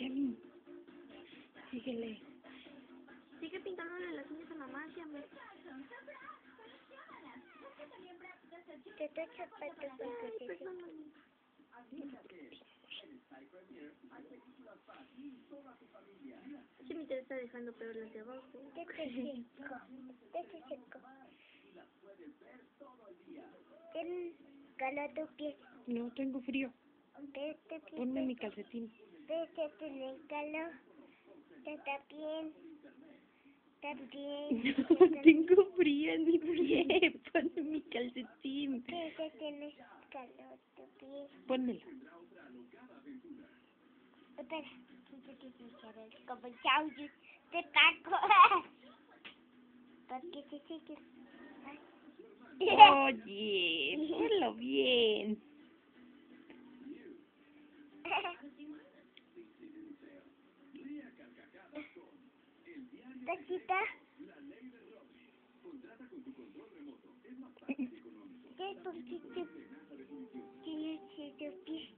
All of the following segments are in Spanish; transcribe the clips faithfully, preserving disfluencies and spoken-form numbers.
Yami, síguele. Sigue pintándole las uñas a mamá, Yami. Te estoy chapando porque te Jimmy te está dejando peor las de abajo. Te te seco. Te te seco. ¿Tienes calor tu pie? No, tengo frío. Te te Ponme mi calcetín. Te te tienes calor. Te está bien. También. No, tengo frío en mi pie. Ponme mi calcetín. Te te tienes calor tu pie. Pónmelo. Espera. Como chau, yo te taco. Porque se sigue. Oye, ponlo bien. Tachita. ¿Qué poquito? Tienes tu pie.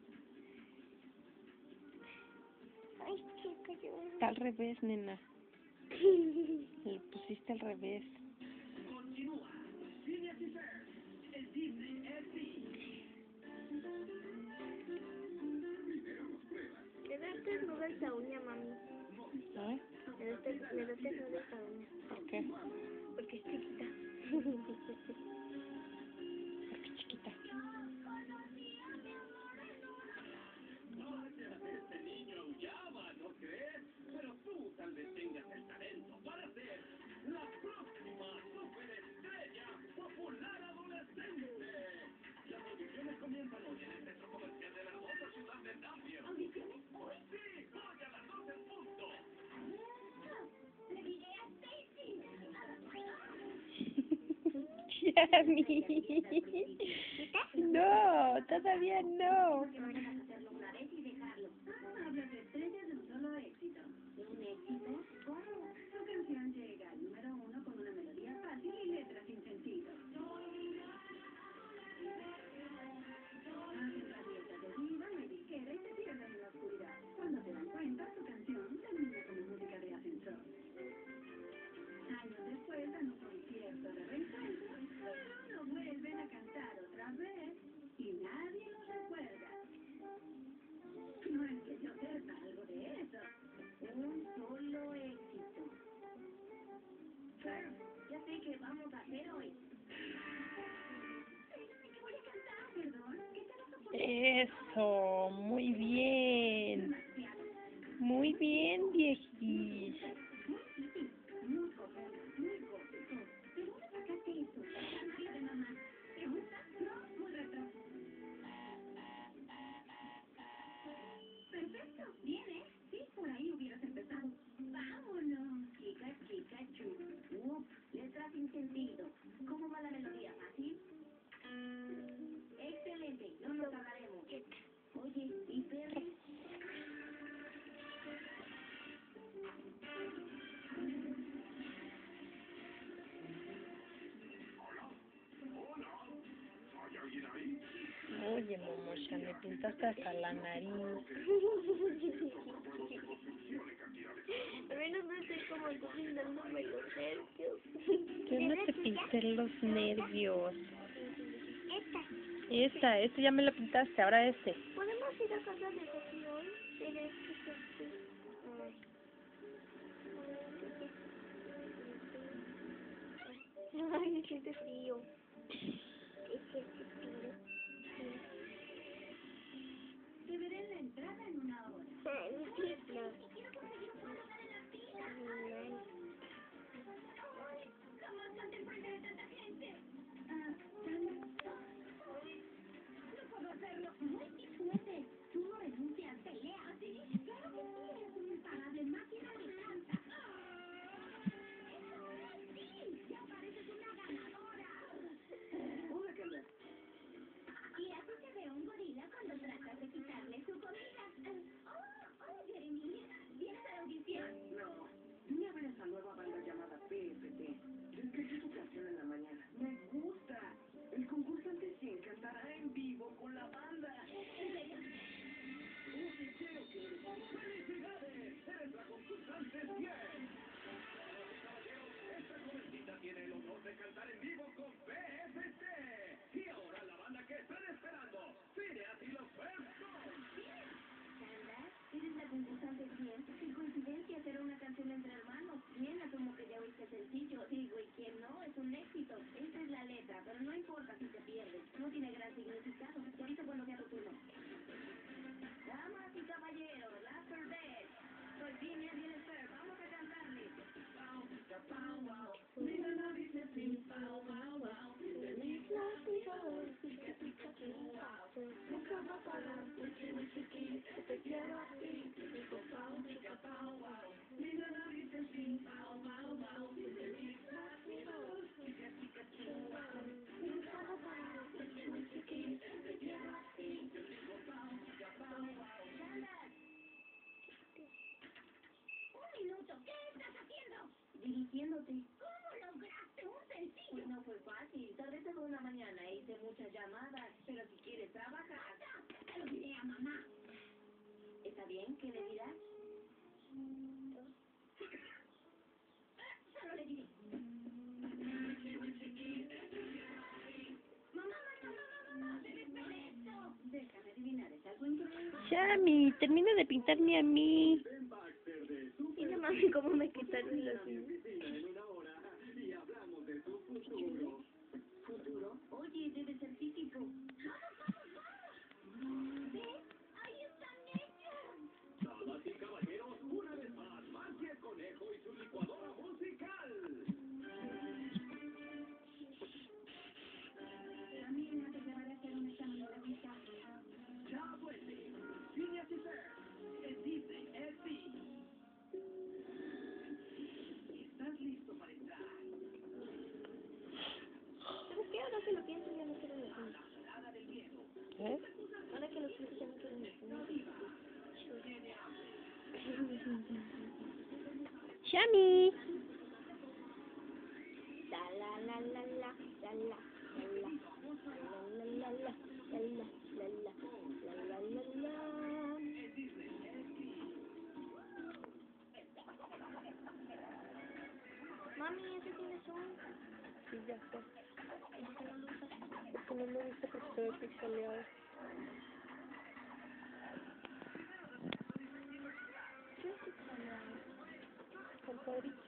Ay, chico, yo. Está al revés, nena. Lo pusiste al revés. Me das desnuda esta uña, mami. ¿Eh? Me das des- me das desnuda esta uña. ¿Por qué? Porque es chiquita. ¿Por qué chiquita? Yami. No, todavía no. Eso, muy bien. Muy bien, viejis. Oye, Momocha, me pintaste hasta la nariz. Al menos no estoy como tú pintándome los nervios. Yo no te pinté los nervios. Esta. Esta, este ya me lo pintaste, ahora este. ¿Podemos ir a casa de Sofi hoy? Pero es que Sofi... Ay. Ay, me siente frío. Es que se tira. Te veré en la entrada en una hora. Ay, no. ¿Cómo estás enfrente de tanta gente? Ah, no puedo hacerlo. Muy fuerte. Tú no renuncias, peleas, ¿sí? Claro que sí, eres una imparable máquina de danza. ¡Sí! ¡Ya pareces una ganadora! Hola, Carla. Y así se ve un gorila cuando tratas de quitarle su comida. Oh, hola, Jeremy. Será una canción entre hermanos. Bien, asumo que ya oíste el sencillo. Digo, ¿y quién no? Es un éxito. Esta es la letra, pero no importa si te pierdes. No tiene gran significado. Ahorita cuando sea tu turno. Damas y caballeros, Last Bed. Soy Jimmy y el Fer. Vamos a cantarle. Pau, pica, pau, wow. Mira la dice sin pau, wow, wow. Pica, pica, wow. Nunca va a parar. Wichi, wichi, ki. Te quiero así. Pico, pau, pica, pau, wow. Mira la dice sin pau, wow, wow. Pica, pica, wow. Nunca va a parar. Wichi, wichi, ki. Te quiero así. Pico, pau, pica, pau, wow. Un minuto, ¿qué estás haciendo? Dirigiéndote. ¿Cómo lograste un sencillo? Pues no fue fácil. Tardé toda una mañana e hice muchas llamadas. Pero si quieres trabajar... ¡Basta! Se lo diré a mamá. ¿Está bien? ¿Qué le dirás? Solo le diré. Mamá, mamá, mamá, mamá. Debes ver esto. Déjame adivinar, ¿es algo increíble? Chami, termina de pintarme a mí. Mira, mami, cómo me quitaron los uñas. ¿Futuro? Oye, debe ser típico. ¿Ves? ¡Ahí están ellos! Damas y caballeros, una vez más, Magia el Conejo y su licuadora musical. A mí me hace que vaya a hacer un examen de la vista. Ya vuelve. Phineas y Ferb. En Disney X D. ¿Estás listo para entrar? ¿Sabes qué? Ahora que lo pienso, ya no quiero los uñas. Nada del miedo. ¿Eh? Ahora que lo pienso, ya no quiero los uñas. Chami. La la la la la la la la la la la la la la la la la la la. Mami, ese tiene zoom. Sí, ya sé. ¿Por qué no lo usas? Es que no me gusta porque se ve pixeleado. ¿Qué es pixeleado? Con cuadritos.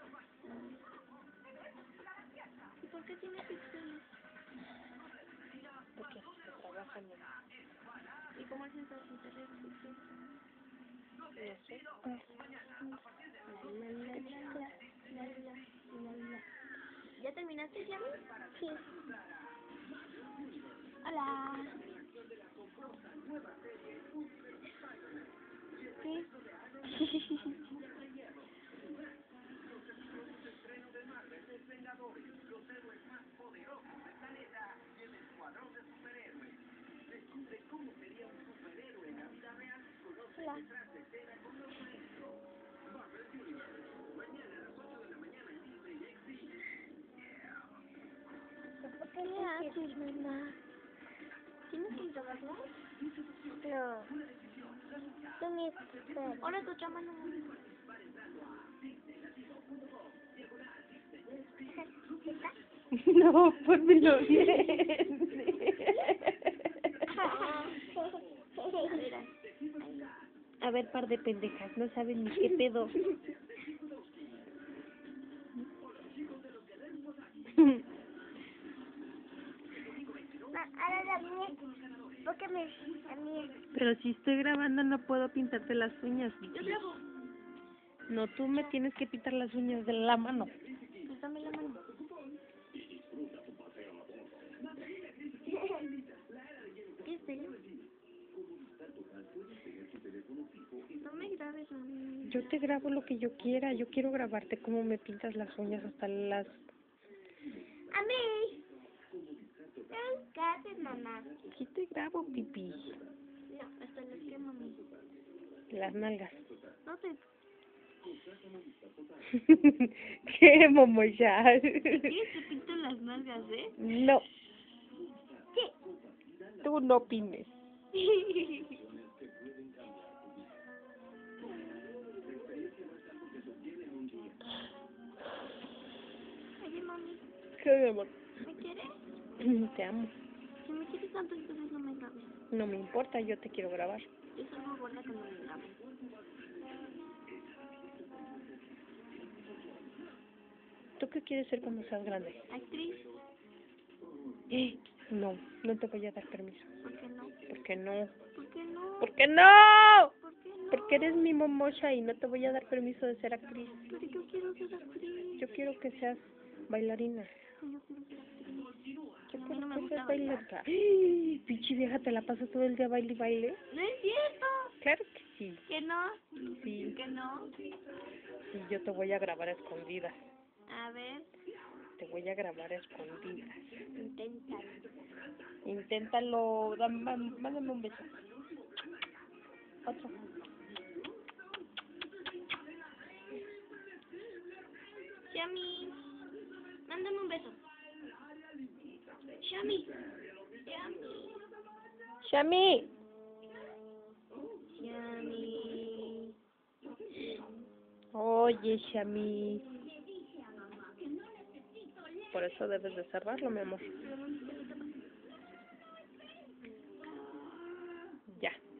¿Y por qué tiene pixeles? Porque así se trabaja, ¿no? ¿Y cómo haces para quitarle los pixeles? No sé. La la la la la la la la. ¿Ya terminaste, Yami? Sí. Hola. ¿Qué? Hola. ¿Qué haces, mamá? ¿Tienes que grabarlo? No. Tú me esperas. Ahora tu chama no. No, pónmelo bien. A ver, par de pendejas, no saben ni qué pedo. Ah, ahora la mía. Porque me... La mía. Pero si estoy grabando no puedo pintarte las uñas, Vicky. Yo grabo. No, tú me tienes que pintar las uñas de la mano. Pues dame la mano. ¿Qué es él? No me grabes, mami. Yo te grabo lo que yo quiera. Yo quiero grabarte cómo me pintas las uñas hasta las... A mí. ¿Qué haces, mamá? Sí te grabo, pipí. No, hasta las que, mami. Las nalgas. No te... ¿Qué, momoya? ¿Quieres que pinten las nalgas, eh? No. Tú no opines. Oye, mami, ¿Qué, mi amor? ¿me quieres? Te amo. Si me quieres tanto, entonces no me grabes. No me importa, yo te quiero grabar. Yo soy muy gorda cuando me grabo. ¿Tú qué quieres ser cuando seas grande? Actriz. Eh, no, no te voy a dar permiso. ¿Por qué no? ¿Por qué no? ¿Por qué no? ¿Por qué no? ¿Por qué no? Porque eres mi momocha y no te voy a dar permiso de ser actriz. Pero yo quiero ser actriz. Yo quiero que seas bailarina. Yo quiero ser actriz. Yo A mí quiero no me que gusta seas bailar. bailarina. ¡Ay! Pinche vieja, ¿te la pasas todo el día baile y baile? No es cierto. Claro que sí. ¿Que no? Sí. ¿Que no? Y yo te voy a grabar a escondidas. A ver, Te voy a grabar a escondidas. inténtalo. Inténtalo. Dame, mándame un beso. Otro. Shami, mándame un beso. Shami. Shami. Shami. Shami. Oye, Shami. Por eso debes de cerrarlo, mi amor. Ya.